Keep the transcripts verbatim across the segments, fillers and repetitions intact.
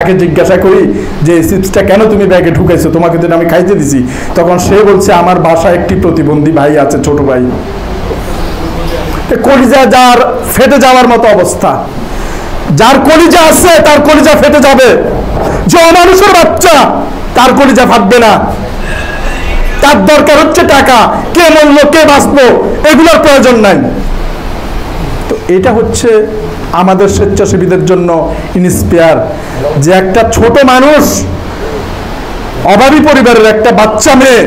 তাকে জিজ্ঞাসা করি যে চিপসটা কেন তুমি ব্যাগে ঢুকাইছো, তোমাকে যেন আমি খাইতে দিছি, তখন সে বলছে আমার বাসায় একটি প্রতিবন্ধী ভাই আছে, ছোট ভাই। কলিজা যার ফেটে যাওয়ার মতো অবস্থা, যার কলিজা আছে তার কলিজা ফেটে যাবে, যে অমানুষের বাচ্চা তার কলিজা ফাটবে না। তার দরকার হচ্ছে টাকা, কে মরলো কে বাঁচলো এগুলোর প্রয়োজন নাই। তো এটা হচ্ছে আমাদের স্বেচ্ছাসেবীদের জন্য ইন্সপায়ার, যে একটা ছোট মানুষ, অভাবী পরিবারের একটা বাচ্চা মেয়ে,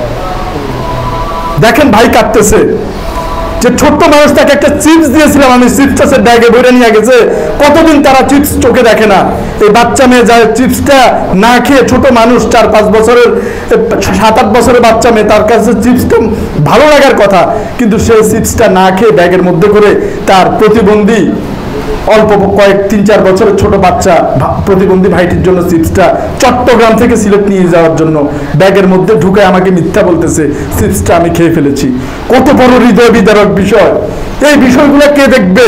দেখেন ভাই কাঁদতেছে, যে ছোট্ট মানুষ তাকে একটা চিপস দিয়েছিলাম আমি, চিপসটা ব্যাগে ভরে নিয়ে গেছে, কতদিন তারা চিপস চোখে দেখে না। এই বাচ্চা মেয়ে যায় চিপসটা না খেয়ে, ছোট মানুষ চার পাঁচ বছরের সাত আট বছরের বাচ্চা মেয়ে, তার কাছে চিপসটা ভালো লাগার কথা, কিন্তু সে চিপসটা না খেয়ে ব্যাগের মধ্যে করে তার প্রতিবন্ধী অল্প কয়েক তিন চার বছরের ছোট বাচ্চা প্রতিবন্ধী ভাইটির জন্য চিপসটা চট্টগ্রাম থেকে সিলেট নিয়ে যাওয়ার জন্য ব্যাগের মধ্যে ঢুকে আমাকে মিথ্যা বলতেছে চিপসটা আমি খেয়ে ফেলেছি। কত বড় হৃদয় বিদারক বিষয়! এই বিষয়গুলো কে দেখবে?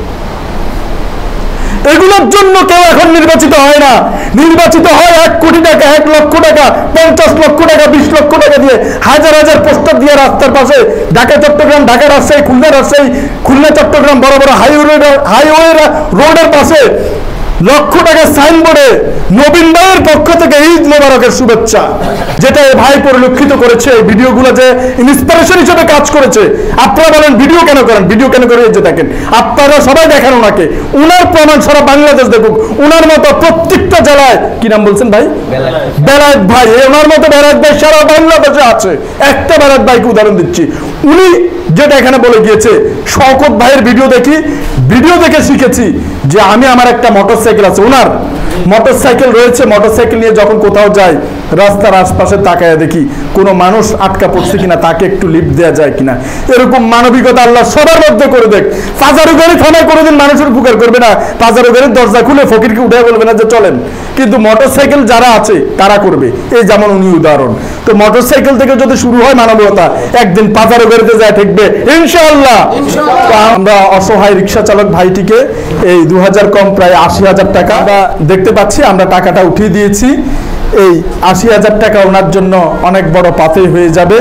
এগুলোর জন্য কেউ এখন নির্বাচিত হয় না। নির্বাচিত হয় এক কোটি টাকা, এক লক্ষ টাকা, পঞ্চাশ লক্ষ টাকা, বিশ লক্ষ টাকা দিয়ে, হাজার হাজার পোস্টার দিয়ে রাস্তার পাশে, ঢাকা চট্টগ্রাম, ঢাকা রাজশাহী, খুলনা রাজশাহী, খুলনা চট্টগ্রাম বড় বড় হাইওয়ে হাইওয়ে রোডের পাশে লক্ষ টাকার সাইনবোর্ডে নবীন ভাইয়ের পক্ষ থেকে ঈদ মোবারকের শুভেচ্ছা, যেটা ভাই পরিলক্ষিত করেছে। ভিডিওগুলো যে ইন্সপিরেশন হিসেবে কাজ করেছে। আপনারা বলেন ভিডিও কেন করেন, ভিডিও কেন করে যে দেখেন, আপনারা সবাই দেখান ওনাকে, উনার প্রমাণ সারা বাংলাদেশ দেখুক। উনার মতো প্রত্যেকটা জেলায়, কি নাম বলছেন ভাই? বেলায়েত ভাই। ওনার মতো বেলায়েত ভাই সারা বাংলাদেশে আছে। একটা বেলায়েত ভাইকে উদাহরণ দিচ্ছি, উনি যেটা এখানে বলে গিয়েছে, শওকত ভাইয়ের ভিডিও দেখি, ভিডিও দেখে শিখেছি যে আমি, আমার একটা মোটরসাইকেল আছে, ওনার মোটরসাইকেল রয়েছে, মোটরসাইকেল নিয়ে যখন কোথাও যাই, রাস্তার আশপাশে তাকায় দেখি কোনো মানুষ আটকা পড়ছে কিনা, তাকে একটু লিফট দেওয়া যায় কিনা। এরকম মানবিকতা আল্লাহ সবার মধ্যে করে দেখ। পাজারো গাড়ি থানায় কোনোদিন মানুষের উপকার করবে না, পাজারো গাড়ির দরজা খুলে ফকিরকে উঠে বলবে না যে চলেন, কিন্তু মোটরসাইকেল যারা আছে তারা করবে। এই যেমন উনি উদাহরণ। তো মোটরসাইকেল থেকে যদি শুরু হয় মানবতা, একদিন পাজারো গাড়িতে যায় ঠেকবে ইনশাআল্লাহ। আমরা অসহায় রিক্সা চালক ভাইটিকে এই দু হাজার কম প্রায় আশি হাজার টাকা আমরা দেখতে পাচ্ছি, আমরা টাকাটা উঠিয়ে দিয়েছি। এই আশি হাজার টাকা ওনার জন্য অনেক বড় পাথেয় হয়ে যাবে।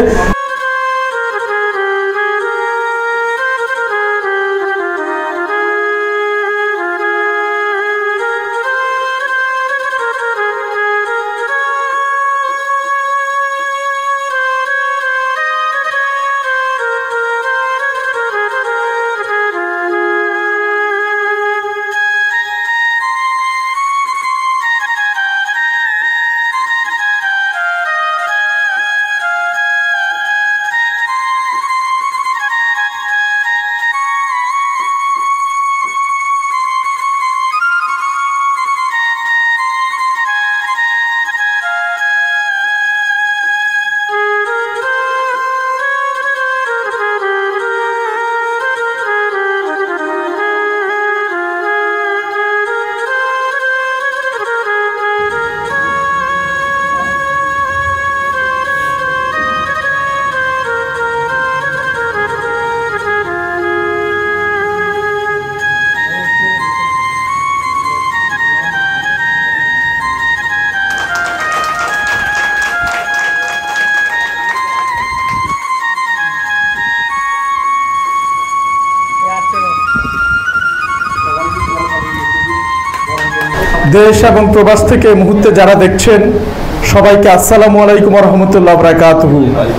দেশ এবং প্রবাস থেকে এই মুহূর্তে যারা দেখছেন সবাইকে আসসালামু আলাইকুম ওয়া রাহমাতুল্লাহি ওয়া বারাকাতুহু।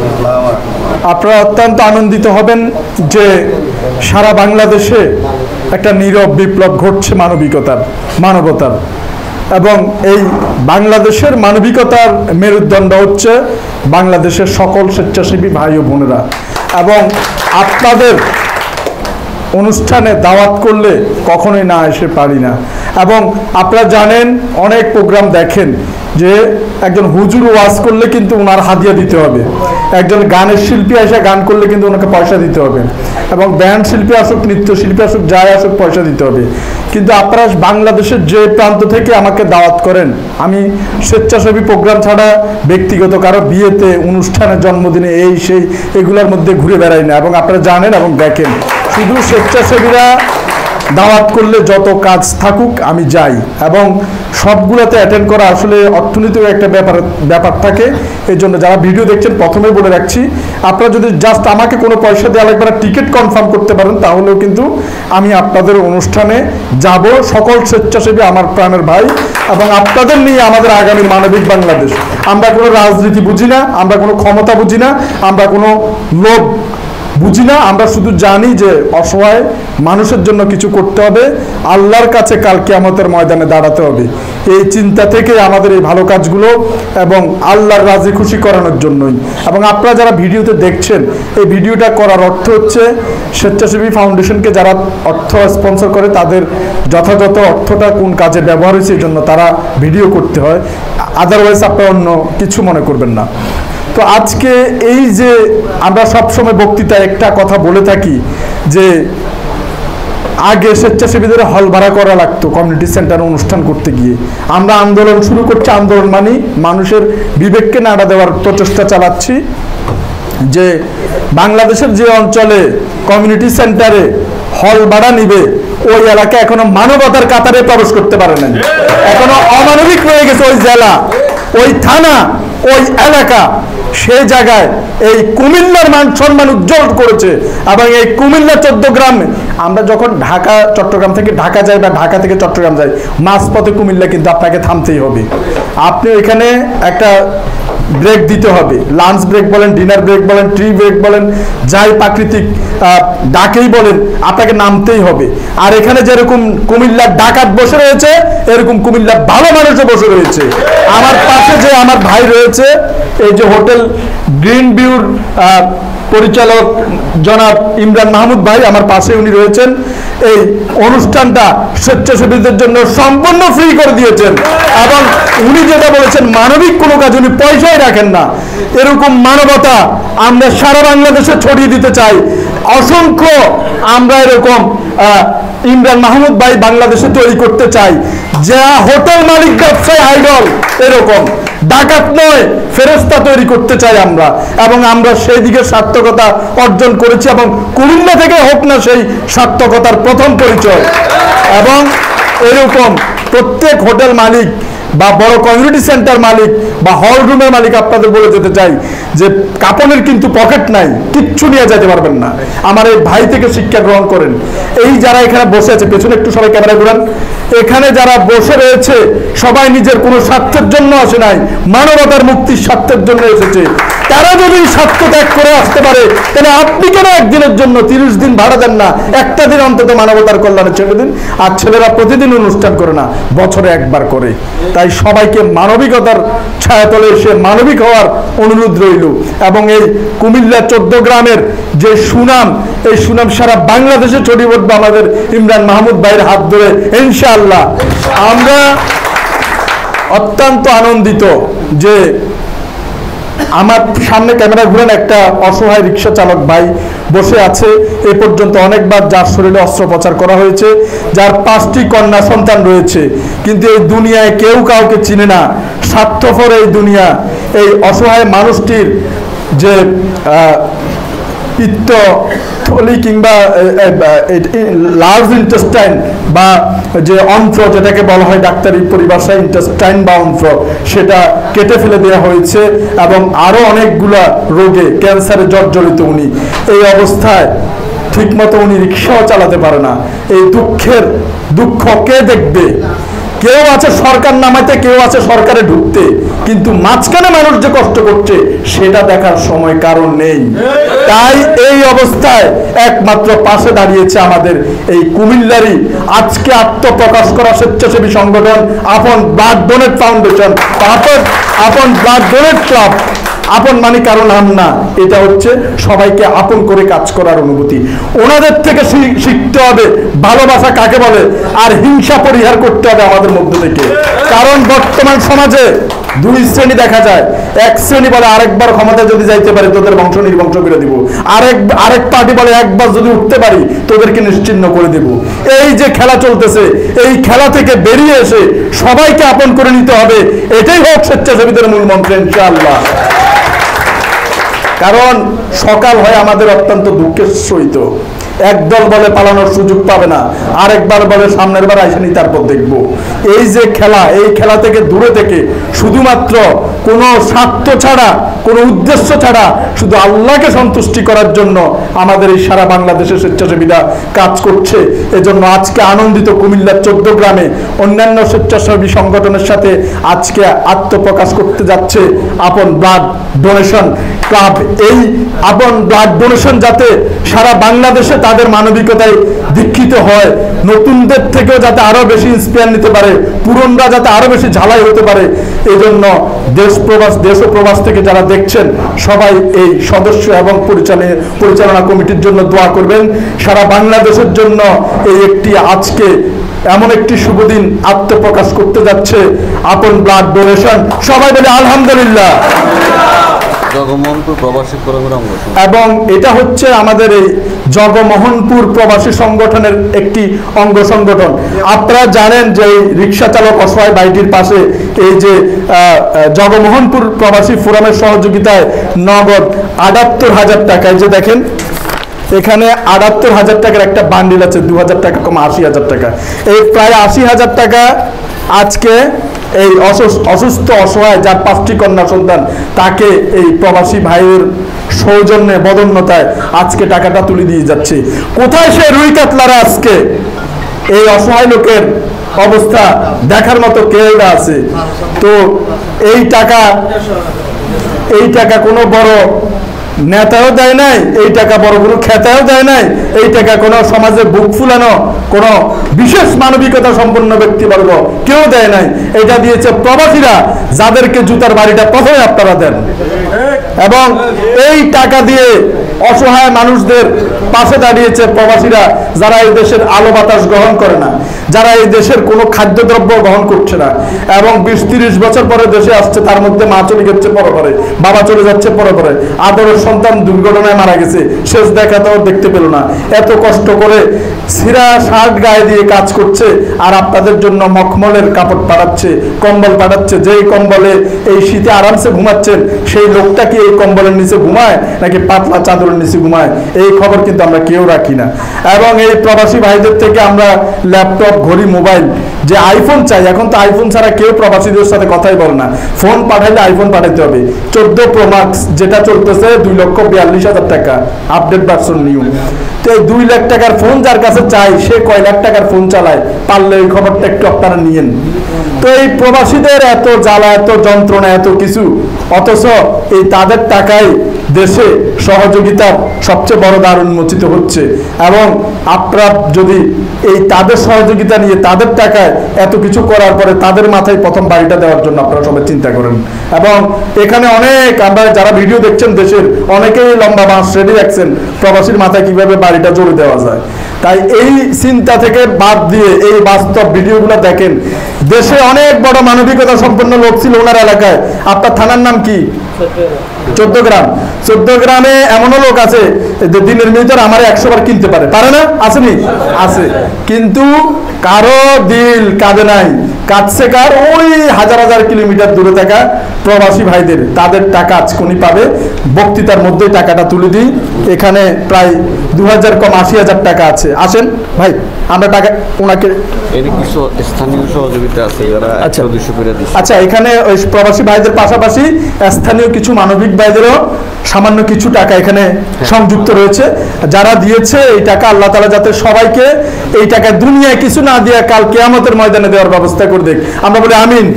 আপনারা অত্যন্ত আনন্দিত হবেন যে সারা বাংলাদেশে একটা নীরব বিপ্লব ঘটছে মানবিকতার, মানবতার, এবং এই বাংলাদেশের মানবিকতার মেরুদণ্ড হচ্ছে বাংলাদেশের সকল স্বেচ্ছাসেবী ভাই ও বোনেরা। এবং আপনাদের অনুষ্ঠানে দাওয়াত করলে কখনোই না এসে পারি না। এবং আপনারা জানেন, অনেক প্রোগ্রাম দেখেন যে একজন হুজুর ওয়াজ করলে কিন্তু ওনার হাদিয়া দিতে হবে, একজন গানের শিল্পী এসে গান করলে কিন্তু ওনাকে পয়সা দিতে হবে, এবং ব্যান্ড শিল্পী আসুক, নৃত্য শিল্পী আসুক, যাই আসুক পয়সা দিতে হবে। কিন্তু আপনারা বাংলাদেশের যে প্রান্ত থেকে আমাকে দাওয়াত করেন, আমি স্বেচ্ছাসেবী প্রোগ্রাম ছাড়া ব্যক্তিগত কারো বিয়েতে, অনুষ্ঠানে, জন্মদিনে, এই সেই এগুলোর মধ্যে ঘুরে বেড়াই না। এবং আপনারা জানেন এবং দেখেন, শুধু স্বেচ্ছাসেবীরা দাওয়াত করলে যত কাজ থাকুক আমি যাই, এবং সবগুলোতে অ্যাটেন্ড করা আসলে অর্থনৈতিক একটা ব্যাপার ব্যাপার থাকে। এই জন্য যারা ভিডিও দেখছেন প্রথমেই বলে রাখছি, আপনারা যদি জাস্ট আমাকে কোনো পয়সা দেওয়া লাগবে না, টিকিট কনফার্ম করতে পারেন, তাহলেও কিন্তু আমি আপনাদের অনুষ্ঠানে যাব। সকল স্বেচ্ছাসেবী আমার প্রাণের ভাই, এবং আপনাদের নিয়ে আমাদের আগামী মানবিক বাংলাদেশ। আমরা কোনো রাজনীতি বুঝি না, আমরা কোনো ক্ষমতা বুঝি না, আমরা কোনো লোভ বুঝি না। আমরা শুধু জানি যে অসহায় মানুষের জন্য কিছু করতে হবে, আল্লাহর কাছে কাল কিয়ামতের ময়দানে দাঁড়াতে হবে। এই চিন্তা থেকে আমাদের এই ভালো কাজগুলো, এবং আল্লাহর রাজি খুশি করানোর জন্যই। এবং আপনারা যারা ভিডিওতে দেখছেন, এই ভিডিওটা করার অর্থ হচ্ছে স্বেচ্ছাসেবী ফাউন্ডেশনকে যারা অর্থ স্পন্সর করে তাদের যথাযথ অর্থটা কোন কাজে ব্যবহার হয়েছে এই জন্য তারা ভিডিও করতে হয়, আদারওয়াইজ আপনারা অন্য কিছু মনে করবেন না। তো আজকে এই যে আমরা সবসময় বক্তৃতায় একটা কথা বলে থাকি যে আগে স্বেচ্ছাসেবীদের হল ভাড়া করা লাগতো কমিউনিটি সেন্টারে অনুষ্ঠান করতে গিয়ে। আমরা আন্দোলন শুরু করছি, আন্দোলন মানে মানুষের বিবেককে নাড়া দেওয়ার প্রচেষ্টা চালাচ্ছি যে বাংলাদেশের যে অঞ্চলে কমিউনিটি সেন্টারে হল ভাড়া নিবে ওই এলাকা এখনো মানবতার কাতারে প্রবেশ করতে পারে না, এখনো অমানবিক রয়ে গেছে ওই জেলা, ওই থানা, ওই এলাকা। সেই জায়গায় এই কুমিল্লার মান সম্মান উজ্জ্বল করেছে। এবং এই কুমিল্লা চট্টগ্রামে আমরা যখন ঢাকা চট্টগ্রাম থেকে ঢাকা যাই বা ঢাকা থেকে চট্টগ্রাম যাই, মাঝপথে কুমিল্লা কিন্তু আপনাকে থামতেই হবে। আপনি এখানে একটা ব্রেক দিতে হবে, লাঞ্চ ব্রেক বলেন, ডিনার ব্রেক বলেন, ট্রি ব্রেক বলেন, যাই প্রাকৃতিক ডাকেই বলেন, আপনাকে নামতেই হবে। আর এখানে যেরকম কুমিল্লার ডাকাত বসে রয়েছে, এরকম কুমিল্লার ভালো মানুষও বসে রয়েছে। আমার পাশে যে আমার ভাই রয়েছে, এই যে হোটেল গ্রিন ভিউর পরিচালক জনাব ইমরান মাহমুদ ভাই আমার পাশে উনি রয়েছেন। এই অনুষ্ঠানটা স্বেচ্ছাসেবীদের জন্য সম্পূর্ণ ফ্রি করে দিয়েছেন, এবং উনি যেটা বলেছেন মানবিক কোনো কাজ উনি পয়সাই রাখেন না। এরকম মানবতা আমরা সারা বাংলাদেশে ছড়িয়ে দিতে চাই। অসংখ্য আমরা এরকম ইমরান মাহমুদ ভাই বাংলাদেশে তৈরি করতে চাই, যা হোটেল মালিক ব্যবসায়ী আইডল এরকম ডাকাত নয় ফেরেশতা তৈরি করতে চাই আমরা, এবং আমরা সেই দিকে সার্থকতা অর্জন করেছি। এবং কুমিল্লা থেকে হোক না সেই সার্থকতার প্রথম পরিচয়। এবং এরকম প্রত্যেক হোটেল মালিক বা বড় কমিউনিটি সেন্টার মালিক বা হল রুমের মালিক আপনাদের বলে যেতে চাই যে কাপড়ের কিন্তু পকেট নাই, কিচ্ছু নিয়ে যেতে পারবেন না। আমার এই ভাই থেকে শিক্ষা গ্রহণ করেন। এই যারা এখানে বসে আছে, পেছনে একটু সবাই ক্যামেরা ঘুরান, এখানে যারা বসে রয়েছে সবাই নিজের কোনো স্বার্থের জন্য আসে নাই, মানবতার মুক্তির স্বার্থের জন্য এসেছে। তারা যদি স্বার্থ ত্যাগ করে আসতে পারে, তাহলে আপনি কেন একদিনের জন্য তিরিশ দিন ভাড়া দেন না, একটা দিন অন্তত মানবতার কল্যাণে ছেড়ে দিন। আর ছেলেরা প্রতিদিন অনুষ্ঠান করে না, বছরে একবার করে। তাই সবাইকে মানবিকতার ছায়াতলে এসে মানবিক হওয়ার অনুরোধ রইল। এবং এই কুমিল্লা চট্টগ্রামের যে সুনাম, এই সুনাম সারা বাংলাদেশে ছড়িয়ে পড়বে আমাদের ইমরান মাহমুদ ভাইয়ের হাত ধরে ইনশাআল্লাহ। আমরা অত্যন্ত আনন্দিত যে আমার সামনে ক্যামেরা ঘুরেন একটা অসহায় রিক্সা চালক ভাই বসে আছে। এ পর্যন্ত অনেকবার যার শরীরে অস্ত্রোপচার করা হয়েছে, যার পাঁচটি কন্যা সন্তান রয়েছে, কিন্তু এই দুনিয়ায় কেউ কাউকে চিনে না। স্বার্থপর এই দুনিয়া। এই অসহায় মানুষটির যে পিত্ত থলি কিংবা লার্জ ইন্টেস্টাইন বা যে অন্ত্র যেটাকে বলা হয় ডাক্তারি পরিভাষায় ইন্টেস্টাইন বা অন্ত্র, সেটা কেটে ফেলে দেওয়া হয়েছে। এবং আরো অনেকগুলা রোগে ক্যান্সারে জর্জরিত উনি। এই অবস্থায় ঠিকমতো উনি রিক্সাও চালাতে পারে না। এই দুঃখের দুঃখ কে দেখবে? কেউ আছে সরকার নামাইতে, কেউ আছে সরকারে ঢুকতে, কিন্তু মাঝখানে মানুষ যে কষ্ট করছে সেটা দেখার সময় কারণ নেই। তাই এই অবস্থায় একমাত্র পাশে দাঁড়িয়েছে আমাদের এই কুমিল্লারই আজকে আত্মপ্রকাশ করা স্বেচ্ছাসেবী সংগঠন আপন ব্লাড ডোনেট ফাউন্ডেশন, আপন আপন ব্লাড ডোনেট ক্লাব। আপন মানে কারণ নাম না, এটা হচ্ছে সবাইকে আপন করে কাজ করার অনুভূতি। ওনাদের থেকে শিখতে হবে ভালোবাসা কাকে বলে, আর হিংসা পরিহার করতে হবে আমাদের মধ্যে থেকে। কারণ বর্তমান সমাজে দুই শ্রেণী দেখা যায়। এক শ্রেণী বলে আরেকবার ক্ষমতা যদি যাইতে পারি তোদের বংশ নির্বংশ করে দিব, আরেক আরেক পার্টি বলে একবার যদি উঠতে পারি তোদেরকে নিশ্চিহ্ন করে দেব। এই যে খেলা চলতেছে, এই খেলা থেকে বেরিয়ে এসে সবাইকে আপন করে নিতে হবে। এটাই হোক স্বেচ্ছাসেবীদের মূল মন্ত্র ইনশাআল্লাহ। কারণ সকাল হয় আমাদের অত্যন্ত দুঃখের সহিত। একদল বলে পালানোর সুযোগ পাবে না, আরেকবার বলে সামনের বার আইসেনি তারপর দেখবো। এই যে খেলা, এই খেলা থেকে দূরে থেকে শুধুমাত্র কোনো স্বার্থ ছাড়া, কোনো উদ্দেশ্য ছাড়া শুধু আল্লাহকে সন্তুষ্টি করার জন্য আমাদের এই সারা বাংলাদেশের স্বেচ্ছাসেবীরা কাজ করছে। এজন্য আজকে আনন্দিত কুমিল্লার চোদ্দ গ্রামে অন্যান্য স্বেচ্ছাসেবী সংগঠনের সাথে আজকে আত্মপ্রকাশ করতে যাচ্ছে আপন ব্লাড ডোনেশন ক্লাব। এই আপন ব্লাড ডোনেশন যাতে সারা বাংলাদেশে তাদের মানবিকতায় দীক্ষিত হয়, নতুনদের থেকেও যাতে আরো বেশি ইন্সপায়ার নিতে পারে, পুরনরা যাতে আরো বেশি ঝালাই হতে পারে, এই জন্য দেশ প্রবাস দেশ ও প্রবাস থেকে যারা দেখছেন সবাই এই সদস্য এবং পরিচালনা পরিচালনা কমিটির জন্য দোয়া করবেন। সারা বাংলাদেশের জন্য এই একটি আজকে এমন একটি শুভ দিন আত্মপ্রকাশ করতে যাচ্ছে আপন ব্লাড ডোনেশন। সবাই বলে আলহামদুলিল্লাহ। জগমোহনপুর প্রবাসী প্রোগ্রাম, এবং এটা হচ্ছে আমাদের এই জগমোহনপুর প্রবাসী সংগঠনের একটি অঙ্গ সংগঠন। আপনারা জানেন যে এই রিক্সা চালক অসহায় বাড়িটির পাশে এই যে জগমোহনপুর প্রবাসী ফোরামের সহযোগিতায় নগদ আটাত্তর হাজার টাকায়, যে দেখেন এখানে আটাত্তর হাজার টাকার একটা বান্ডিল আছে, দু হাজার টাকা কম আশি হাজার টাকা, এই প্রায় আশি হাজার টাকা আজকে এই অসুস্থ অসহায় যার পাঁচটি কন্যা সন্তান তাকে এই প্রবাসী ভাইয়ের সৌজন্যে বদন্যতায় আজকে টাকাটা তুলে দিয়ে যাচ্ছে। কোথায় সে রুই কাতলারা? আজকে এই অসহায় লোকের অবস্থা দেখার মতো কেউ আছে? তো এই টাকা এই টাকা কোনো বড় নেতাও দেয় নাই, এই টাকা বড় কোনো খেতাও দেয় নাই, এই টাকা কোনো সমাজে বুক ফুলানো কোনো বিশেষ মানবিকতা সম্পন্ন ব্যক্তিবর্গ কেউ দেয় নাই। এটা দিয়েছে প্রবাসীরা, যাদেরকে জুতার বাড়িটা প্রথমে আপনারা দেন। এবং এই টাকা দিয়ে অসহায় মানুষদের পাশে দাঁড়িয়েছে প্রবাসীরা, যারা এই দেশের আলো বাতাস গ্রহণ করে না, যারা এই দেশের কোনো খাদ্যদ্রব্য গ্রহণ করছে না, এবং বিশ তিরিশ বছর পরে দেশে আসছে, তার মধ্যে মা চলে যাচ্ছে পরে পরে, বাবা চলে যাচ্ছে পরে পরে, আদরের সন্তান দুর্ঘটনায় মারা গেছে, শেষ দেখাতেও দেখতে পেল না। এত কষ্ট করে সিরা শার্ট গায়ে দিয়ে কাজ করছে, আর আপনাদের জন্য মখমলের কাপড় পাঠাচ্ছে, কম্বল পাঠাচ্ছে। যেই কম্বলে এই শীতে আরামসে ঘুমাচ্ছেন, সেই লোকটা কি এই কম্বলের নিচে ঘুমায় নাকি পাতলা চাদরের নিচে ঘুমায়? এই খবর কিন্তু আমরা কেউ রাখি না। এবং এই প্রবাসী ভাইদের থেকে আমরা ল্যাপটপ, ঘড়ি, মোবাইল, যে আইফোন চাই, এখন তো আইফোন ছাড়া কেউ প্রবাসীদের সাথে কথাই বলে না। ফোন পাঠাইলে আইফোন পাঠাইতে হবে। চোদ্দ প্রো ম্যাক্স যেটা চলতেছে দুই লক্ষ বিয়াল্লিশ হাজার টাকা, আপডেট ভার্সন নিউ। তো এই দুই লাখ টাকার ফোন যার কাছে চাই, সে কয় লাখ টাকার ফোন চালায়, পারলে এই খবরটা একটু আপনারা নিয়েন। তো এই প্রবাসীদের এত জ্বালা, এত যন্ত্রণা, এত কিছু, অথচ এই তাদের টাকায় দেশে সহযোগিতার সবচেয়ে বড় দ্বার উন্মোচিত হচ্ছে। এবং আপনারা যদি এই তাদের সহযোগিতা নিয়ে, তাদের টাকায় এত কিছু করার পরে তাদের মাথায় প্রথম বাড়িটা দেওয়ার জন্য আপনারা সবাই চিন্তা করেন। এবং এখানে অনেক, আমরা যারা ভিডিও দেখছেন দেশের অনেকেই লম্বা বাঁশ রেডি রাখছেন প্রবাসীর মাথায় কিভাবে বাড়িটা জোরে দেওয়া যায়। তাই এই চিন্তা থেকে বাদ দিয়ে এই বাস্তব ভিডিওগুলো দেখেন। দেশে অনেক বড় মানবিকতা সম্পন্ন লোক ছিল ওনার এলাকায়। আপনার থানার নাম কি? চোদ্দ গ্রাম। চোদ্দ গ্রামে এমনও লোক আছে যে দিনের ভিতর আমার একশো বার কিনতে পারে, পারে না? আসেনি? আছে। কিন্তু কারো দিল কাঁদে নাই, কাঁদছে কার? ওই হাজার হাজার কিলোমিটার দূরে থাকা প্রবাসী ভাইদের। তাদের টাকা আজকুনি পাবে। বক্তৃতার মধ্যে টাকাটা তুলে দিই। এখানে প্রায় দু হাজার কম আশি হাজার টাকা আছে। আসেন ভাই, আমরা টাকা ওনাকে কিছু স্থানীয় সহযোগিতা আছে যারা আচ্ছা দুশো করে দিচ্ছে। আচ্ছা, এখানে ওই প্রবাসী ভাইদের পাশাপাশি স্থানীয় কিছু মানবিক ভাইদেরও সামান্য কিছু টাকা এখানে সংযুক্ত রয়েছে। যারা দিয়েছে এই টাকা, আল্লাহ তাআলা যাতে সবাইকে এই টাকা দুনিয়ায় কিছু না দিয়ে কাল কিয়ামতের ময়দানে দেওয়ার ব্যবস্থা করে দেখ। আমরা বলি আমিন।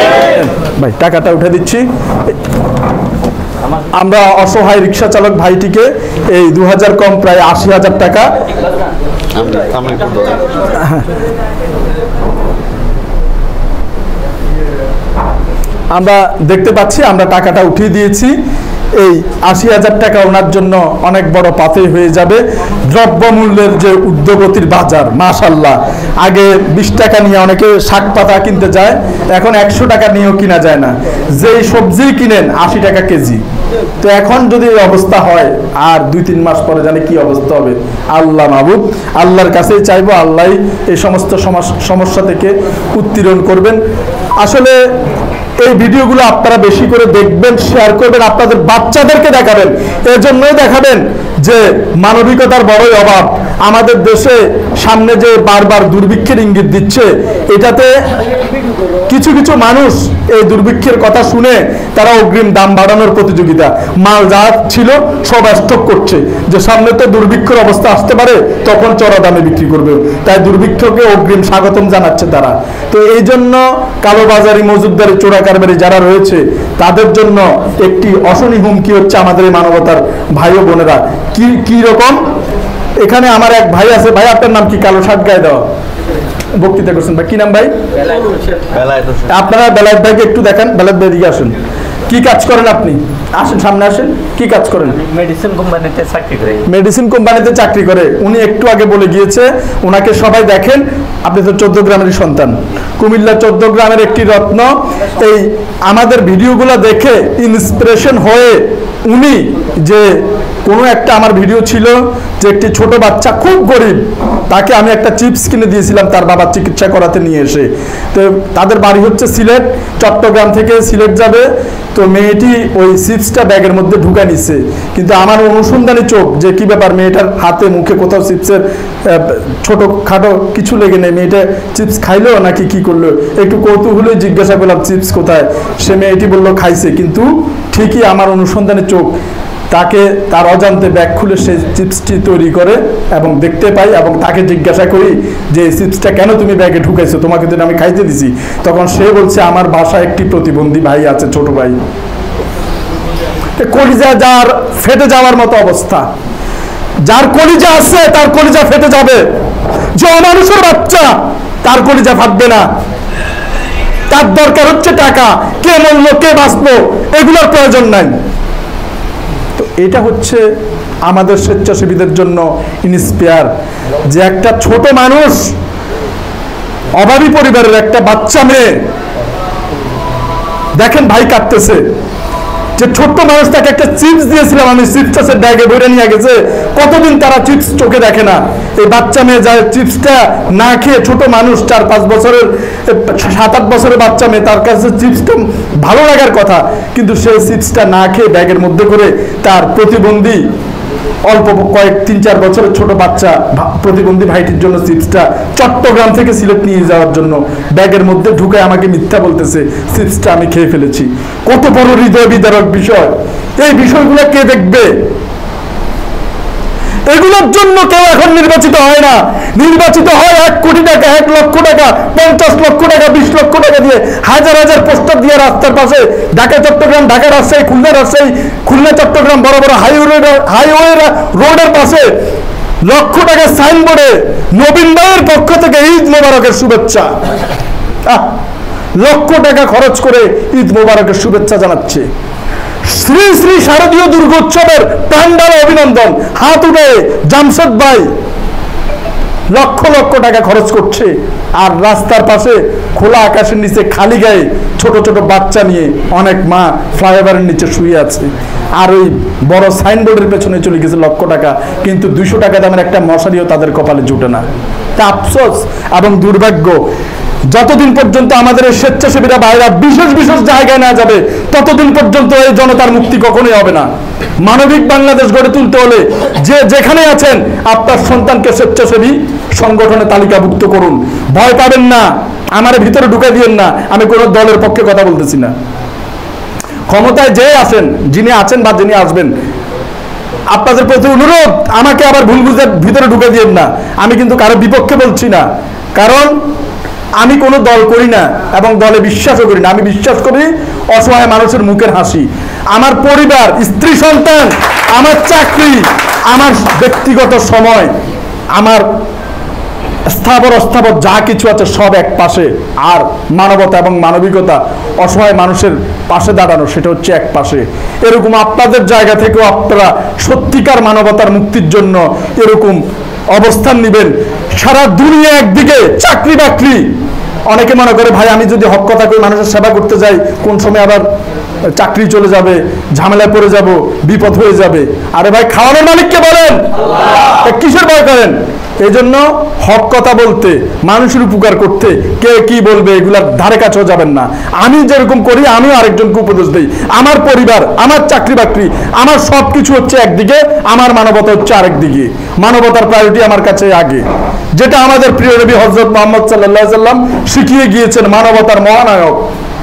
ভাই টাকাটা উঠে দিচ্ছি। আমরা অসহায় রিক্সা চালক ভাইটিকে এই দু হাজার কম প্রায় আশি হাজার টাকা আমরা দেখতে পাচ্ছি, আমরা টাকাটা উঠিয়ে দিয়েছি। এই আশি হাজার টাকা ওনার জন্য অনেক বড় পাথেয় হয়ে যাবে। দ্রব্যমূল্যের যে উদ্যোগতির বাজার, মাশাল্লাহ, আগে বিশ টাকা নিয়ে অনেকে শাক পাতা কিনতে যায়, এখন একশো টাকা নিয়েও কিনা যায় না। যেই সবজি কিনেন আশি টাকা কেজি। তো এখন যদি এই অবস্থা হয়, আর দুই তিন মাস পরে জানি কি অবস্থা হবে। আল্লাহ মাবুদ, আল্লাহর কাছেই চাইবো, আল্লাহ এই সমস্ত সমস্যা থেকে উত্তীর্ণ করবেন। আসলে এই ভিডিওগুলো আপনারা বেশি করে দেখবেন, শেয়ার করবেন, আপনাদের বাচ্চাদেরকে দেখাবেন। এর জন্যই দেখাবেন যে মানবিকতার বড়ই অভাব। আমাদের দেশে সামনে যে বারবার দুর্ভিক্ষের ইঙ্গিত দিচ্ছে, এটাতে কিছু কিছু মানুষ এই দুর্ভিক্ষের কথা শুনে তারা অগ্রিম দাম বাড়ানোর প্রতিযোগিতা, মাল যা ছিল সব স্টক করছে, যে সামনে তো দুর্ভিক্ষের অবস্থা আসতে পারে, তখন চড়া দামে বিক্রি করবে, তাই দুর্ভিক্ষকে অগ্রিম স্বাগতম জানাচ্ছে তারা। তো এই জন্য কালোবাজারি, মজুদদারি, চোরা কারবারি যারা রয়েছে তাদের জন্য একটি অশনি হুমকি হচ্ছে আমাদের এই মানবতার ভাই ও বোনেরা। কি কি রকম? এখানে আমার এক ভাই আছে, ভাই আপনার নাম কি? কালো শার্ট গায়ে দেওয়া বক্তৃতা করছেন ভাই, কি নাম ভাই? আপনারা বেলায়েত ভাইকে একটু দেখেন, বেলায়েত ভাই দিকে আসেন। কি কাজ করেন আপনি? আসেন, সামনে আসেন। কি কাজ করেন? মেডিসিন কোম্পানিতে চাকরি করে। মেডিসিন কোম্পানিতে চাকরি করে। উনি একটু আগে বলে গিয়েছে, ওনাকে সবাই দেখেন। আপনি তো চোদ্দ গ্রামের সন্তান, কুমিল্লা চোদ্দ গ্রামের একটি রত্ন। এই আমাদের ভিডিওগুলো দেখে ইন্সপিরেশন হয়ে উনি যে কোনো একটা, আমার ভিডিও ছিল যে একটি ছোট বাচ্চা খুব গরিব, তাকে আমি একটা চিপস কিনে দিয়েছিলাম তার বাবার চিকিৎসা করাতে নিয়ে এসে। তো তাদের বাড়ি হচ্ছে সিলেট, চট্টগ্রাম থেকে সিলেট যাবে। তো মেয়েটি ওই চিপসটা ব্যাগের মধ্যে ঢুকে নিচ্ছে, কিন্তু আমার অনুসন্ধানী চোখ যে কি ব্যাপার, মেয়েটার হাতে মুখে কোথাও চিপসের ছোট খাটো কিছু লেগে নেই, মেয়েটা চিপস খাইলো নাকি কি করলো, একটু কৌতূহলে জিজ্ঞাসা করলাম চিপস কোথায়। সে মেয়েটি বললো খাইছে, কিন্তু ঠিকই আমার অনুসন্ধানী চোখ তাকে তার অজান্তে ব্যাগ খুলে সে চিপসটি তৈরি করে এবং দেখতে পাই, এবং তাকে জিজ্ঞাসা করি যে এই চিপসটা কেন তুমি ব্যাগে ঢুকাইছো, তোমাকে তো আমি খাইতে দিছি। তখন সে বলছে আমার বাসায় একটি প্রতিবন্ধী ভাই আছে, ছোট ভাই। কলিজা যার ফেটে যাওয়ার মতো অবস্থা, যার কলিজা আছে তার কলিজা ফেটে যাবে, যে অমানুষের বাচ্চা তার কলিজা ফাটবে না। তার দরকার হচ্ছে টাকা, কে মরলো কে বাঁচলো এগুলোর প্রয়োজন নাই। তো এটা হচ্ছে আমাদের স্বেচ্ছাসেবীদের জন্য ইন্সপায়ার, যে একটা ছোট মানুষ, অভাবী পরিবারের একটা বাচ্চা মেয়ে, দেখেন ভাই কাটতেছে, যে ছোট্ট মানুষ তাকে একটা চিপস দিয়েছিলাম আমি, চিপসটা ব্যাগে ভরে নিয়ে গেছে। কতদিন তারা চিপস চোখে দেখে না, এই বাচ্চা মেয়ে যায় চিপসটা না খেয়ে, ছোট মানুষ চার পাঁচ বছরের সাত আট বছরের বাচ্চা মেয়ে, তার কাছে চিপসটা ভালো লাগার কথা, কিন্তু সেই চিপসটা না খেয়ে ব্যাগের মধ্যে করে তার প্রতিবন্ধী অল্প কয়েক তিন চার বছরের ছোট বাচ্চা প্রতিবন্ধী ভাইটির জন্য চিপসটা চট্টগ্রাম থেকে সিলেট নিয়ে যাওয়ার জন্য ব্যাগের মধ্যে ঢুকে আমাকে মিথ্যা বলতেছে চিপসটা আমি খেয়ে ফেলেছি। কত বড় হৃদয় বিদারক বিষয়! এই বিষয়গুলো কে দেখবে? এগুলোর জন্য কেউ এখন নির্বাচিত হয় না। নির্বাচিত হয় এক কোটি টাকা, এক লক্ষ টাকা, পঞ্চাশ লক্ষ টাকা, বিশ লক্ষ টাকা দিয়ে, হাজার হাজার পোস্টার দিয়ে রাস্তার পাশে, ঢাকা চট্টগ্রাম, ঢাকা রাজশাহী, খুলনা রাজশাহী, খুলনা চট্টগ্রাম, বড় বড় হাইওয়ে হাইওয়ে রোডের পাশে লক্ষ টাকার সাইনবোর্ডে নবীন ভাইয়ের পক্ষ থেকে ঈদ মোবারকের শুভেচ্ছা। লক্ষ টাকা খরচ করে ঈদ মোবারকের শুভেচ্ছা জানাচ্ছে। শ্রী শ্রী শারদীয় দুর্গোৎসবের প্যান্ডালে অভিনন্দন, হাত উঠে জামশেদ ভাই লক্ষ লক্ষ টাকা খরচ করছে, আর রাস্তার পাশে খোলা আকাশের নিচে খালি গায়ে ছোট ছোট বাচ্চা নিয়ে অনেক মা ফ্লাইওভারের নিচে শুয়ে আছে, আর ওই বড় সাইনবোর্ডের পেছনে চলে গেছে লক্ষ টাকা, কিন্তু দুইশো টাকা দামের একটা মশারিও তাদের কপালে জুটে না। তা আফসোস এবং দুর্ভাগ্য, যতদিন পর্যন্ত আমাদের এই স্বেচ্ছাসেবীরা ভাইরা বিশেষ বিশেষ জায়গায় না যাবে, ততদিন পর্যন্ত এই জনতার মুক্তি কখনোই হবে না। মানবিক বাংলাদেশ গড়ে তুলতে হলে যে যেখানে আছেন আপনার সন্তানকে স্বেচ্ছাসেবী সংগঠনে তালিকাভুক্ত করুন। ভয় পাবেন না, আমার ভিতরে ঢুকে দিয়েন না। আমি কোনো দলের পক্ষে কথা বলতেছি না। ক্ষমতায় যে আছেন, যিনি আছেন বা যিনি আসবেন, আপনাদের প্রতি অনুরোধ, আমাকে আবার ভুল বুঝে ভিতরে ঢুকে দিয়েন না। আমি কিন্তু কারো বিপক্ষে বলছি না, কারণ আমি কোনো দল করি না এবং দলে বিশ্বাসও করি না। আমি বিশ্বাস করি অসহায় মানুষের মুখের হাসি। আমার পরিবার, স্ত্রী, সন্তান, আমার চাকরি, আমার ব্যক্তিগত সময়, আমার স্থাবর অস্থাবর যা কিছু আছে সব এক পাশে, আর মানবতা এবং মানবিকতা, অসহায় মানুষের পাশে দাঁড়ানো, সেটা হচ্ছে এক পাশে। এরকম আপনাদের জায়গা থেকেও আপনারা সত্যিকার মানবতার মুক্তির জন্য এরকম অবস্থান নেবেন। সারা দুনিয়া একদিকে, চাকরি বাকরি, অনেকে মনে করে ভাই আমি যদি হক কথা কই, মানুষের সেবা করতে যাই, কোন সময় আবার চাকরি চলে যাবে, ঝামেলায় পড়ে যাব, বিপদ হয়ে যাবে। আরে ভাই, খাওয়ানোর মালিককে বলেন, কিসের ভয় করেন? এই জন্য হক কথা বলতে, মানুষের উপকার করতে কে কি বলবে এগুলার ধারে কাছেও যাবেন না। আমি যেরকম করি আমিও আরেকজনকে উপদেশ দিই। আমার পরিবার, আমার চাকরি বাকরি, আমার সব কিছু হচ্ছে একদিকে, আমার মানবতা হচ্ছে আরেক দিকে। মানবতার প্রায়োরিটি আমার কাছে আগে, যেটা আমাদের প্রিয় নবী হযরত মুহাম্মদ সাল্লাল্লাহু আলাইহি সাল্লাম শিখিয়ে গিয়েছেন। মানবতার মহানায়ক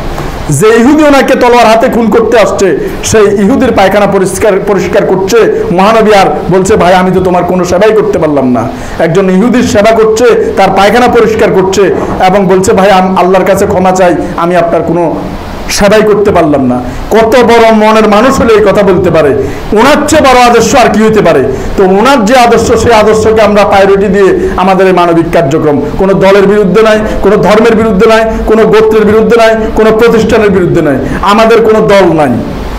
যে ইহুদি ওনাকে তলোয়ার হাতে খুন করতে আসছে, সেই ইহুদির পায়খানা পরিষ্কার পরিষ্কার করছে মহানবী, আর বলছে ভাই আমি তো তোমার কোনো সেবাই করতে পারলাম না। একজন ইহুদির সেবা করছে, তার পায়খানা পরিষ্কার করছে এবং বলছে ভাই আমি আল্লাহর কাছে ক্ষমা চাই, আমি আপনার কোনো সেবাই করতে পারলাম না। কত বড় মনের মানুষ হলে এই কথা বলতে পারে? ওনার চেয়ে বড় আদর্শ আর কি হইতে পারে? তো ওনার যে আদর্শ, সেই আদর্শকে আমরা প্রায়োরিটি দিয়ে আমাদের এই মানবিক কার্যক্রম, কোনো দলের বিরুদ্ধে নাই, কোনো ধর্মের বিরুদ্ধে নাই, কোনো গোত্রের বিরুদ্ধে নাই, কোনো প্রতিষ্ঠানের বিরুদ্ধে নাই। আমাদের কোনো দল নাই,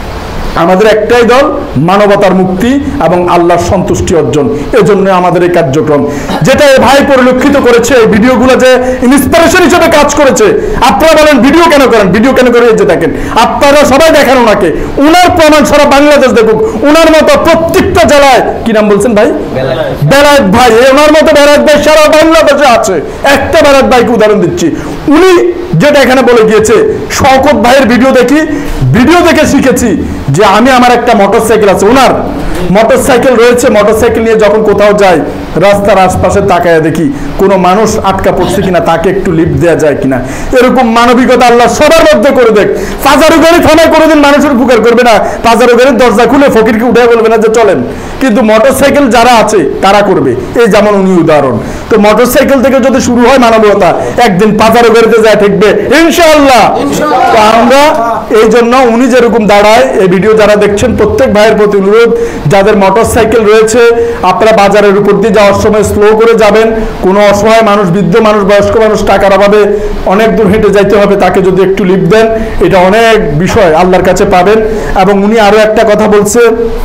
আমাদের একটাই দল, মানবতার মুক্তি এবং আল্লাহর সন্তুষ্টি অর্জন। এজন্য আমাদের এই কার্যক্রম, যেটা এই ভাই পরিলক্ষিত করেছে, এই ভিডিওগুলো যে ইন্সপিরেশন হিসেবে কাজ করেছে। আপনারা বলেন ভিডিও কেন করেন, ভিডিও কেন করে যে দেখেন, আপনারা সবাই দেখেন ওনাকে, উনার প্রমাণ সারা বাংলাদেশ দেখুক। উনার মতো প্রত্যেকটা জেলায়, কি নাম বলছেন ভাই? বেলায়েত ভাই। ওনার মতো বেলায়েত ভাই সারা বাংলাদেশে আছে। একটা বেলায়েত ভাইকে উদাহরণ দিচ্ছি, উনি যেটা এখানে বলে গিয়েছে, শওকত ভাইয়ের ভিডিও দেখি, ভিডিও দেখে শিখেছি যে আমি, আমার একটা মোটরসাইকেল আছে, ওনার মোটরসাইকেল রয়েছে, মোটরসাইকেল নিয়ে যখন কোথাও যাই, রাস্তার আশপাশে তাকায় দেখি কোনো মানুষ আটকা পড়ছে কিনা, তাকে একটু লিফট দেওয়া যায় কিনা। এরকম মানবিকতা আল্লাহ সবার মধ্যে করে দেখ। পাজারো গাড়ি থানায় কোনোদিন মানুষের উপকার করবে না, পাজারো গাড়ির দরজা খুলে ফকিরকে উঠে বলবে না যে চলেন, কিন্তু মোটরসাইকেল যারা আছে তারা করবে। এই যেমন উনি উদাহরণ। তো মোটরসাইকেল থেকে যদি শুরু হয় মানবতা, একদিন পাজারো গাড়িতে যায় ঠেকবে ইনশাআল্লাহ। তো আমরা এই জন্য উনি যেরকম দাঁড়ায়, এই ভিডিও যারা দেখছেন প্রত্যেক ভাইয়ের প্রতি অনুরোধ, যাদের মোটরসাইকেল রয়েছে আপনারা বাজারের উপর দিয়ে যাওয়ার সময় স্লো করে যাবেন। কোনো অসহায় মানুষ, বৃদ্ধ মানুষ, বয়স্ক মানুষ টাকার অভাবে অনেক দূর হেঁটে যাইতে হবে, তাকে যদি একটু লিফট দেন, এটা অনেক বিষয় আল্লাহর কাছে পাবেন। এবং উনি আরো একটা কথা বলছে,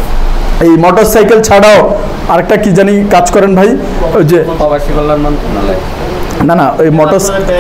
এই মোটরসাইকেল ছাড়াও আরেকটা কি জানি কাজ করেন ভাই, ওই যে প্রবাসী কল্যাণ মন্ত্রণালয়, না না ওই মোটর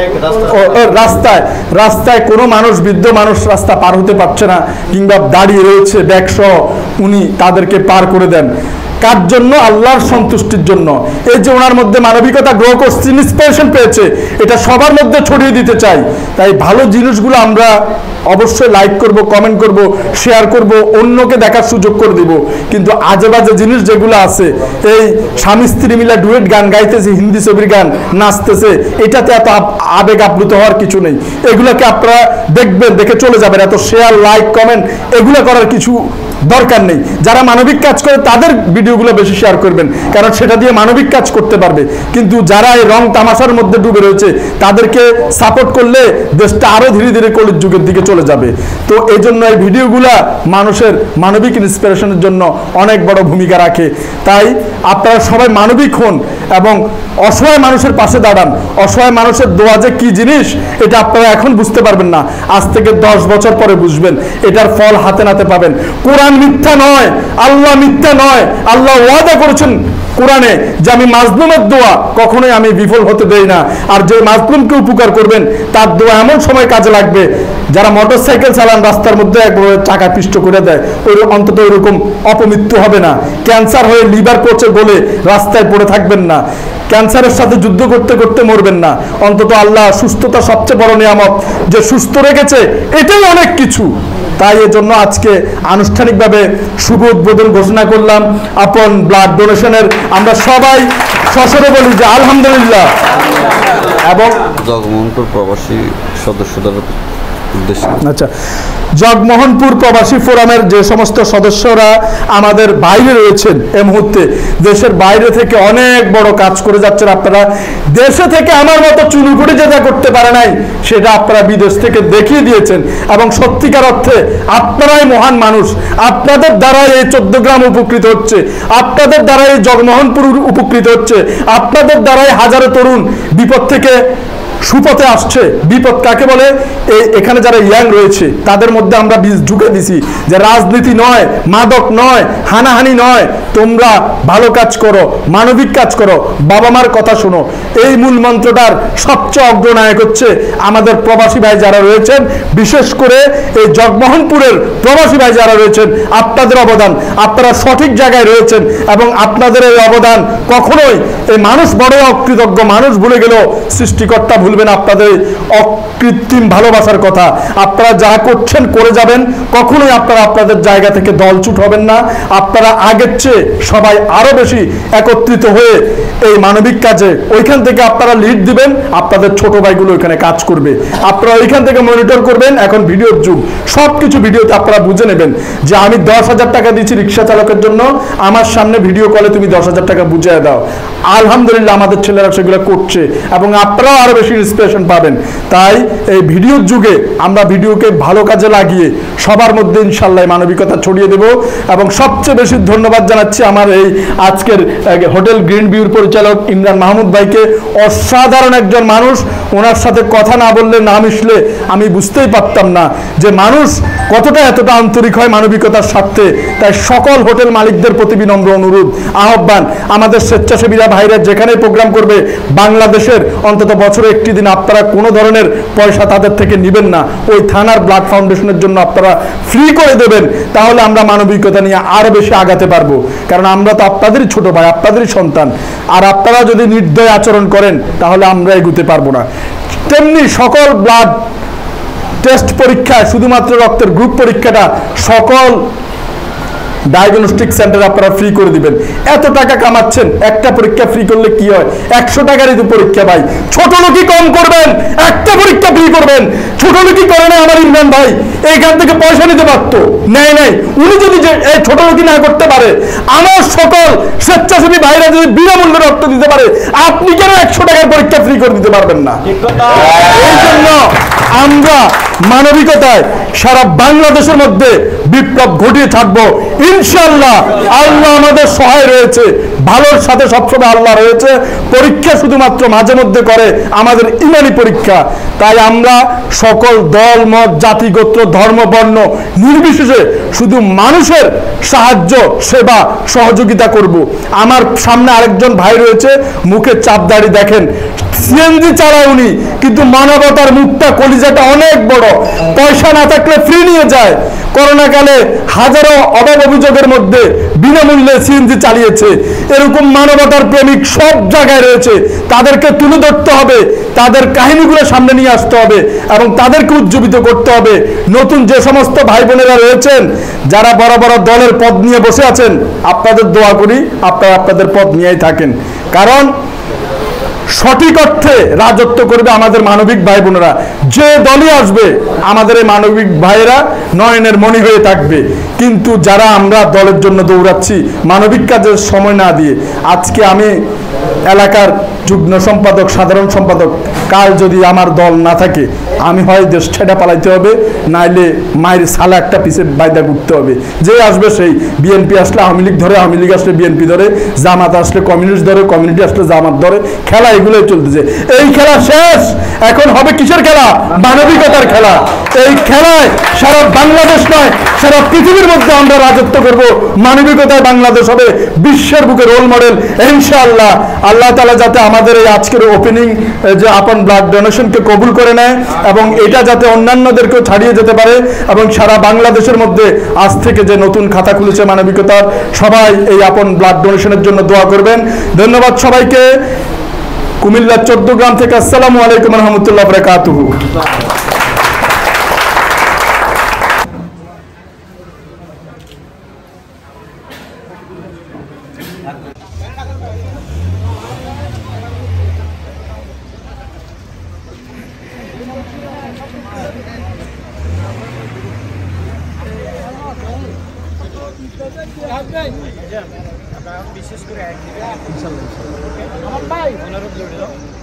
রাস্তায় রাস্তায় কোনো মানুষ, বৃদ্ধ মানুষ রাস্তা পার হতে পারছে না কিংবা দাঁড়িয়ে রয়েছে ব্যাগ সহ, উনি তাদেরকে পার করে দেন। কার জন্য? আল্লাহর সন্তুষ্টির জন্য। এই যে ওনার মধ্যে মানবিকতা গ্রহ করছে, ইন্সপিরেশন পেয়েছে, এটা সবার মধ্যে ছড়িয়ে দিতে চাই। তাই ভালো জিনিসগুলো আমরা অবশ্যই লাইক করব, কমেন্ট করব, শেয়ার করব, অন্যকে দেখার সুযোগ করে দিব। কিন্তু আজে বাজে জিনিস যেগুলো আছে, এই স্বামী স্ত্রী মিলে ডুয়েট গান গাইতেছে, হিন্দি ছবির গান নাচতেছে, এটাতে এত আবেগ আপ্লুত হওয়ার কিছু নেই। এগুলোকে আপনারা দেখবেন, দেখে চলে যাবেন। এত শেয়ার, লাইক, কমেন্ট এগুলো করার কিছু দরকার নেই। যারা মানবিক কাজ করে তাদের ভিডিওগুলো বেশি শেয়ার করবেন, কারণ সেটা দিয়ে মানবিক কাজ করতে পারবে। কিন্তু যারা এই রং তামাশার মধ্যে ডুবে রয়েছে, তাদেরকে সাপোর্ট করলে দেশটা আরো ধীরে ধীরে কলির যুগের দিকে চলে যাবে। তো এই জন্য এই ভিডিওগুলা মানুষের মানবিক ইন্সপিরেশনের জন্য অনেক বড় ভূমিকা রাখে। তাই আপনারা সবাই মানবিক হন এবং অসহায় মানুষের পাশে দাঁড়ান। অসহায় মানুষের দোয়া যে কি জিনিস, এটা আপনারা এখন বুঝতে পারবেন না, আজ থেকে দশ বছর পরে বুঝবেন। এটার ফল হাতে নাতে পাবেন। কোরআন মিথ্যা নয়, আল্লাহ মিথ্যা নয়। আল্লাহ ওয়াদা করেছেন কোরআনে যে আমি মাজলুমের দোয়া কখনোই আমি বিফল হতে দেই না। আর যে মাজলুমকে উপকার করবেন, তার দোয়া এমন সময় কাজে লাগবে। যারা মোটরসাইকেল চালান, রাস্তার মধ্যে একবার চাকা পিষ্ট করে দেয়, ওই অন্তত ওইরকম অপমৃত্যু হবে না। ক্যান্সার হয়ে লিভার পচে বলে রাস্তায় পড়ে থাকবেন না। ক্যান্সারের সাথে যুদ্ধ করতে করতে মরবেন না। অন্তত আল্লাহ সুস্থতা সবচেয়ে বড় নিয়ামত, যে সুস্থ রেখেছে, এটাই অনেক কিছু। তাই এর জন্য আজকে আনুষ্ঠানিকভাবে শুভ উদ্বোধন ঘোষণা করলাম আপন ব্লাড ডোনেশনের। আমরা সবাই সশরে বলি যে আলহামদুলিল্লাহ। এবং জগমোহনপুর প্রবাসী সদস্যদের উদ্দেশ্যে, আচ্ছা, জগমোহনপুর প্রবাসী ফোরামের যে সমস্ত সদস্যরা আমাদের বাইরে রয়েছেন, এই মুহূর্তে দেশের বাইরে থেকে অনেক বড় কাজ করে যাচ্ছেন। আপনারা দেশে থেকে আমার মতো চুনুপুটি যেটা করতে পারে নাই, সেটা আপনারা বিদেশ থেকে দেখিয়ে দিয়েছেন। এবং সত্যিকার অর্থে আপনারাই মহান মানুষ। আপনাদের দ্বারাই এই চোদ্দ গ্রাম উপকৃত হচ্ছে, আপনাদের দ্বারাই জগমোহনপুর উপকৃত হচ্ছে, আপনাদের দ্বারাই হাজারো তরুণ বিপদ থেকে সুপথে আসছে। বিপদ কাকে বলে? এই এখানে যারা ইয়াং রয়েছে তাদের মধ্যে আমরা বীজ ঢুকে দিছি যে রাজনীতি নয়, মাদক নয়, হানাহানি নয়, তোমরা ভালো কাজ করো, মানবিক কাজ করো, বাবা মার কথা শোনো। এই মূল মন্ত্রটার সবচেয়ে অগ্রনায়ক হচ্ছে আমাদের প্রবাসী ভাই যারা রয়েছেন, বিশেষ করে এই জগমোহনপুরের প্রবাসী ভাই যারা রয়েছেন। আপনাদের অবদান, আপনারা সঠিক জায়গায় রয়েছেন এবং আপনাদের এই অবদান কখনোই এই মানুষ বড় অকৃতজ্ঞ, মানুষ ভুলে গেলেও সৃষ্টিকর্তা ভুলবেন আপনাদের অকৃত্রিম ভালোবাসার কথা। আপনারা যা করছেন করে যাবেন, কখনোই আপনারা আপনাদের জায়গা থেকে দলছুট হবেন না। আপনারা আগের চেয়ে সবাই আরো বেশি একত্রিত হয়ে এই মানবিক কাজে ওইখান থেকে আপনারা লিড দিবেন, আপনাদের ছোট ভাইগুলো ওইখানে কাজ করবে, আপনারা ওইখান থেকে মনিটর করবেন। এখন ভিডিওর যুগ, সব কিছু ভিডিওতে আপনারা বুঝে নেবেন যে আমি দশ হাজার টাকা দিচ্ছি রিক্সা চালকের জন্য, আমার সামনে ভিডিও কলে তুমি দশ হাজার টাকা বুঝিয়ে দাও। আলহামদুলিল্লাহ আমাদের ছেলেরা সেগুলো করছে এবং আপনারাও আরো বেশি ইন্সপিরেশন পাবেন। তাই এই ভিডিওর যুগে আমরা ভিডিওকে ভালো কাজে লাগিয়ে সবার মধ্যে ইনশাল্লাহ মানবিকতা ছড়িয়ে দেব। এবং সবচেয়ে বেশি ধন্যবাদ জানাচ্ছি আমার এই আজকের হোটেল গ্রিন ভিউর পরিচালক ইমরান মাহমুদ ভাইকে। অসাধারণ একজন মানুষ, ওনার সাথে কথা না বললে, না মিশলে আমি বুঝতেই পারতাম না যে মানুষ কতটা এতটা আন্তরিক হয় মানবিকতার স্বার্থে। তাই সকল হোটেল মালিকদের প্রতি বিনম্র অনুরোধ, আহ্বান, আমাদের স্বেচ্ছাসেবীরা ভাইরা যেখানে প্রোগ্রাম করবে বাংলাদেশের, অন্তত বছরে একটি দিন আপনারা কোনো ধরনের পয়সা তাদের থেকে নেবেন না, ওই থানার ব্লাড ফাউন্ডেশনের জন্য আপনারা ফ্রি করে দেবেন। তাহলে আমরা মানবিকতা নিয়ে আরো বেশি আগাতে পারবো, কারণ আমরা তো আপনাদেরই ছোট ভাই, আপনাদেরই সন্তান। আর আপনারা যদি নির্দয় আচরণ করেন তাহলে আমরা এগুতে পারবো না। তেমনি সকল ব্লাড টেস্ট পরীক্ষায়, শুধুমাত্র রক্তের গ্রুপ পরীক্ষাটা সকল ডায়াগনস্টিক সেন্টারে আপনারা ফ্রি করে দিবেন। এত টাকা কামাচ্ছেন, একটা পরীক্ষা ফ্রি করলে কি হয়? একশো টাকারই তো পরীক্ষা ভাই। ছোট লোকই কম করবেন, একটা পরীক্ষা ফ্রি করবেন। ছোট লোকই করে না আমার ইমরান ভাই, এইখান থেকে পয়সা নিতে পারতো, নেয় নাই। উনি যদি এই ছোট লোকই না করতে পারে, আমার সকল স্বেচ্ছাসেবী ভাইরা যদি বিনামূল্যে রক্ত দিতে পারে, আপনি কেন একশো টাকার পরীক্ষা ফ্রি করে দিতে পারবেন না? এই জন্য আমরা মানবিকতায় সারা বাংলাদেশের মধ্যে বিপ্লব ঘটিয়ে থাকবো ইনশাআল্লাহ। আল্লাহ আমাদের সহায় রয়েছে, ভালোর সাথে সবসময় আল্লাহ রয়েছে। পরীক্ষা শুধুমাত্র মাঝে মধ্যে করে আমাদের ইমানি পরীক্ষা। তাই আমরা সকল দল, মত, জাতি, গোত্র, ধর্ম, বর্ণ নির্বিশেষে শুধু মানুষের সাহায্য, সেবা, সহযোগিতা করব। আমার সামনে আরেকজন ভাই রয়েছে, মুখে চাপ দাড়ি, দেখেন সিএনজি চালায় উনি, কিন্তু মানবতার মুখটা, কলিজাটা অনেক বড়। পয়সা না থাকলে ফ্রি নিয়ে যায়। করোনা কালে হাজারো অভাব অভিযোগের মধ্যে বিনামূল্যে সিএনজি চালিয়েছে। এরকম মানবতার প্রেমিক সব জায়গায় রয়েছে, তাদেরকে তুলে ধরতে হবে, তাদের কাহিনীগুলো সামনে নিয়ে আসতে হবে এবং তাদেরকে উজ্জীবিত করতে হবে। নতুন যে সমস্ত ভাই বোনেরা রয়েছেন, যারা বড় বড় দলের পদ নিয়ে বসে আছেন, আপনাদের দোয়া করি আপনারা আপনাদের পদ নিয়েই থাকেন, কারণ সঠিক অর্থে রাজত্ব করবে আমাদের মানবিক ভাই বোনেরা। যে দলই আসবে আমাদের এই মানবিক ভাইয়েরা নয়নের মণি হয়ে থাকবে। কিন্তু যারা আমরা দলের জন্য দৌড়াচ্ছি মানবিক কাজের সময় না দিয়ে, আজকে আমি এলাকার যুগ্ম সম্পাদক, সাধারণ সম্পাদক, কাল যদি আমার দল না থাকে আমি হয় দেশ ছেড়ে পালাইতে হবে, নাইলে মায়ের সালা একটা পিছে বাইদা ঘুরতে হবে। যে আসবে সেই, বিএনপি আসলে আওয়ামী লীগ ধরে, আওয়ামী লীগ আসলে বিএনপি ধরে, জামাত আসলে কমিউনিস্ট ধরে, কমিউনিটি আসলে জামাত ধরে। খেলা এগুলোই চলতেছে। এই খেলা শেষ, এখন হবে কিসের খেলা? মানবিকতার খেলা। এই খেলায় সারা বাংলাদেশ নয়, সারা পৃথিবীর মধ্যে আমরা রাজত্ব করব। মানবিকতায় বাংলাদেশ হবে বিশ্বের বুকে রোল মডেল ইনশাআল্লাহ। আল্লাহ তাআলা যাতে আমাদের এই আজকের ওপেনিং যে আপন ব্লাড ডোনেশনকে কবুল করে নেয় এবং এটা যাতে অন্যান্যদেরকেও ছাড়িয়ে যেতে পারে এবং সারা বাংলাদেশের মধ্যে আজ থেকে যে নতুন খাতা খুলেছে মানবিকতার, সবাই এই আপন ব্লাড ডোনেশনের জন্য দোয়া করবেন। ধন্যবাদ সবাইকে। কুমিল্লা চোদ্দ গ্রাম থেকে আসসালামু আলাইকুম রহমতুল্লাহ বারাকাতুহু। বিশেষ করে এক আমার ভাই